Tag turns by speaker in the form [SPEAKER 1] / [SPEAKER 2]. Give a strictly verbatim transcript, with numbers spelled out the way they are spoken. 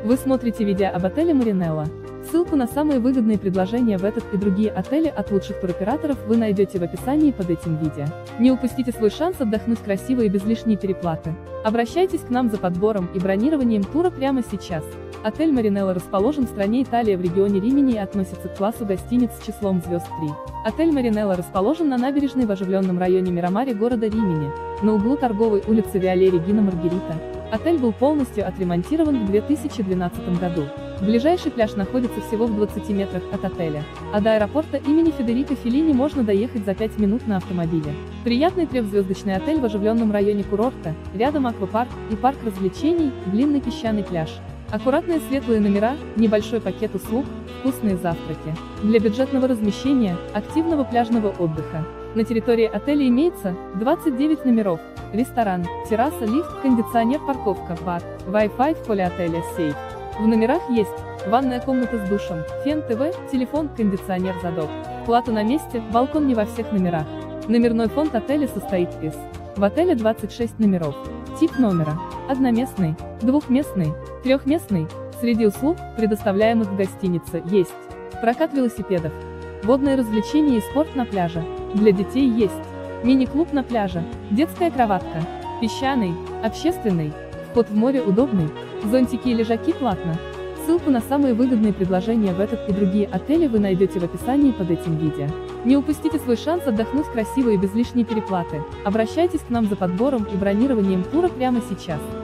[SPEAKER 1] Вы смотрите видео об отеле Маринелла. Ссылку на самые выгодные предложения в этот и другие отели от лучших туроператоров вы найдете в описании под этим видео. Не упустите свой шанс отдохнуть красиво и без лишней переплаты. Обращайтесь к нам за подбором и бронированием тура прямо сейчас. Отель Маринелла расположен в стране Италия в регионе Римини и относится к классу гостиниц с числом звезд три. Отель Маринелла расположен на набережной в оживленном районе Мирамаре города Римини, на углу торговой улицы Виале Регина Маргерита. Отель был полностью отремонтирован в две тысячи двенадцатом году. Ближайший пляж находится всего в двадцати метрах от отеля, а до аэропорта имени Федерико Феллини можно доехать за пять минут на автомобиле. Приятный трехзвездочный отель в оживленном районе курорта, рядом аквапарк и парк развлечений, длинный песчаный пляж. Аккуратные светлые номера, небольшой пакет услуг, вкусные завтраки. Для бюджетного размещения, активного пляжного отдыха. На территории отеля имеется двадцать девять номеров, ресторан, терраса, лифт, кондиционер, парковка, бар, Wi-Fi в холле отеля, сейф. В номерах есть ванная комната с душем, фен, ТВ, телефон, кондиционер, задок. Плата на месте, балкон не во всех номерах. Номерной фонд отеля состоит из: в отеле двадцать шесть номеров. Тип номера: одноместный, двухместный, трехместный. Среди услуг, предоставляемых в гостинице, есть прокат велосипедов, водные развлечения и спорт на пляже. Для детей есть мини-клуб на пляже, детская кроватка, песчаный, общественный, вход в море удобный, зонтики и лежаки платно. Ссылку на самые выгодные предложения в этот и другие отели вы найдете в описании под этим видео. Не упустите свой шанс отдохнуть красиво и без лишней переплаты. Обращайтесь к нам за подбором и бронированием тура прямо сейчас.